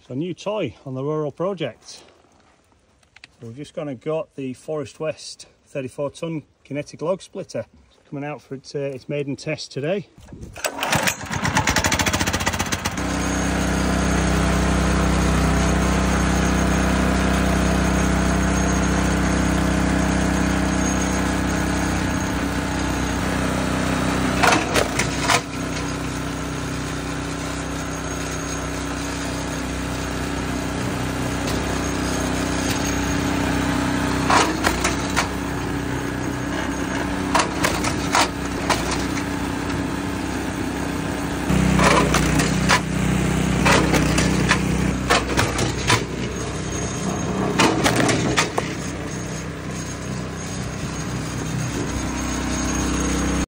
So a new toy on the rural project. So we've just gone and got the ForestWest 34 ton Kinetic log splitter. It's coming out for its maiden test today.